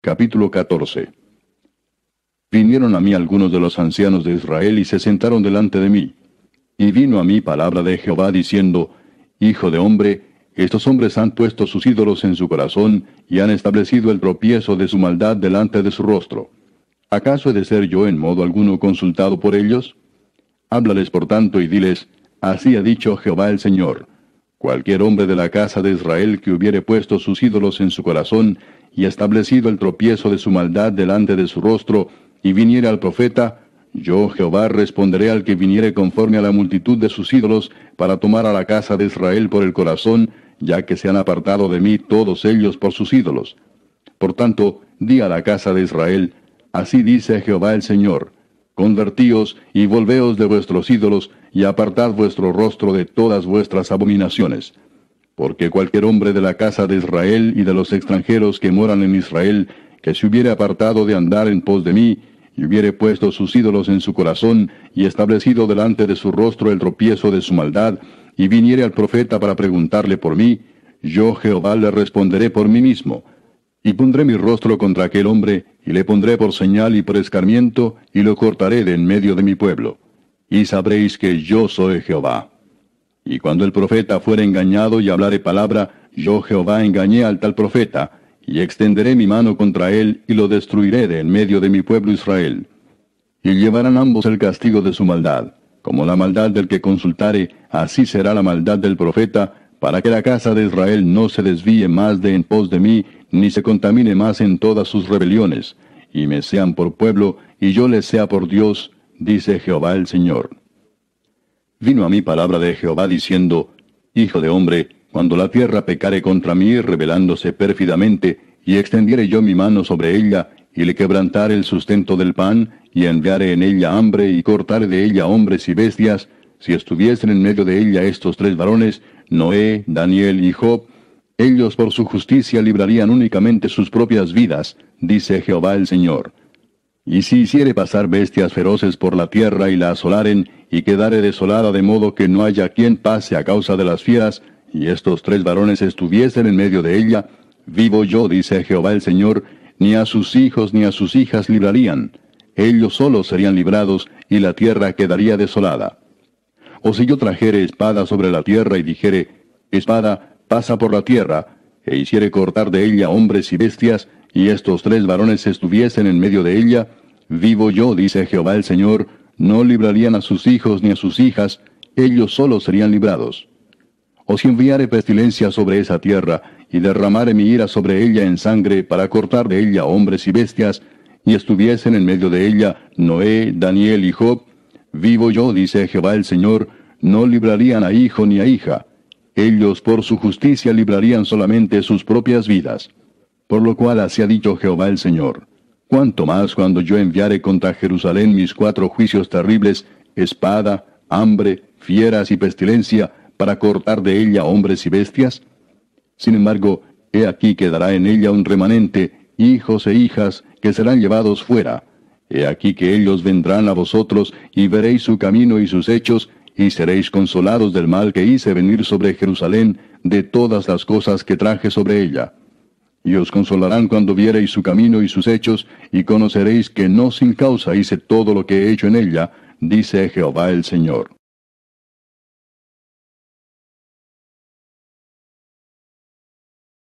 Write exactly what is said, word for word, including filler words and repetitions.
Capítulo catorce. Vinieron a mí algunos de los ancianos de Israel y se sentaron delante de mí. Y vino a mí palabra de Jehová diciendo, Hijo de hombre, estos hombres han puesto sus ídolos en su corazón y han establecido el tropiezo de su maldad delante de su rostro. ¿Acaso he de ser yo en modo alguno consultado por ellos? Háblales por tanto y diles, Así ha dicho Jehová el Señor. Cualquier hombre de la casa de Israel que hubiere puesto sus ídolos en su corazón y establecido el tropiezo de su maldad delante de su rostro, y viniere al profeta, yo Jehová responderé al que viniere conforme a la multitud de sus ídolos, para tomar a la casa de Israel por el corazón, ya que se han apartado de mí todos ellos por sus ídolos. Por tanto, di a la casa de Israel, Así dice Jehová el Señor, Convertíos y volveos de vuestros ídolos, y apartad vuestro rostro de todas vuestras abominaciones. Porque cualquier hombre de la casa de Israel y de los extranjeros que moran en Israel, que se hubiere apartado de andar en pos de mí, y hubiere puesto sus ídolos en su corazón, y establecido delante de su rostro el tropiezo de su maldad, y viniere al profeta para preguntarle por mí, yo Jehová le responderé por mí mismo. Y pondré mi rostro contra aquel hombre, y le pondré por señal y por escarmiento, y lo cortaré de en medio de mi pueblo. Y sabréis que yo soy Jehová. Y cuando el profeta fuere engañado y hablare palabra, yo Jehová engañé al tal profeta, y extenderé mi mano contra él, y lo destruiré de en medio de mi pueblo Israel. Y llevarán ambos el castigo de su maldad. Como la maldad del que consultare, así será la maldad del profeta, para que la casa de Israel no se desvíe más de en pos de mí, ni se contamine más en todas sus rebeliones, y me sean por pueblo, y yo les sea por Dios, dice Jehová el Señor. Vino a mí palabra de Jehová diciendo, Hijo de hombre, cuando la tierra pecare contra mí, rebelándose pérfidamente, y extendiere yo mi mano sobre ella, y le quebrantare el sustento del pan, y enviare en ella hambre, y cortare de ella hombres y bestias, si estuviesen en medio de ella estos tres varones, Noé, Daniel y Job, ellos por su justicia librarían únicamente sus propias vidas, dice Jehová el Señor. Y si hiciere pasar bestias feroces por la tierra y la asolaren, y quedare desolada de modo que no haya quien pase a causa de las fieras, y estos tres varones estuviesen en medio de ella, vivo yo, dice Jehová el Señor, ni a sus hijos ni a sus hijas librarían. Ellos solos serían librados, y la tierra quedaría desolada. O si yo trajere espada sobre la tierra y dijere, espada, pasa por la tierra, e hiciere cortar de ella hombres y bestias, y estos tres varones estuviesen en medio de ella, vivo yo, dice Jehová el Señor, no librarían a sus hijos ni a sus hijas, ellos solos serían librados. O si enviare pestilencia sobre esa tierra, y derramare mi ira sobre ella en sangre, para cortar de ella hombres y bestias, y estuviesen en medio de ella Noé, Daniel y Job, vivo yo, dice Jehová el Señor, no librarían a hijo ni a hija. Ellos por su justicia librarían solamente sus propias vidas. Por lo cual así ha dicho Jehová el Señor. Cuánto más cuando yo enviare contra Jerusalén mis cuatro juicios terribles, espada, hambre, fieras y pestilencia, para cortar de ella hombres y bestias. Sin embargo, he aquí quedará en ella un remanente, hijos e hijas, que serán llevados fuera. He aquí que ellos vendrán a vosotros, y veréis su camino y sus hechos, y seréis consolados del mal que hice venir sobre Jerusalén, de todas las cosas que traje sobre ella. Y os consolarán cuando viereis su camino y sus hechos, y conoceréis que no sin causa hice todo lo que he hecho en ella, dice Jehová el Señor.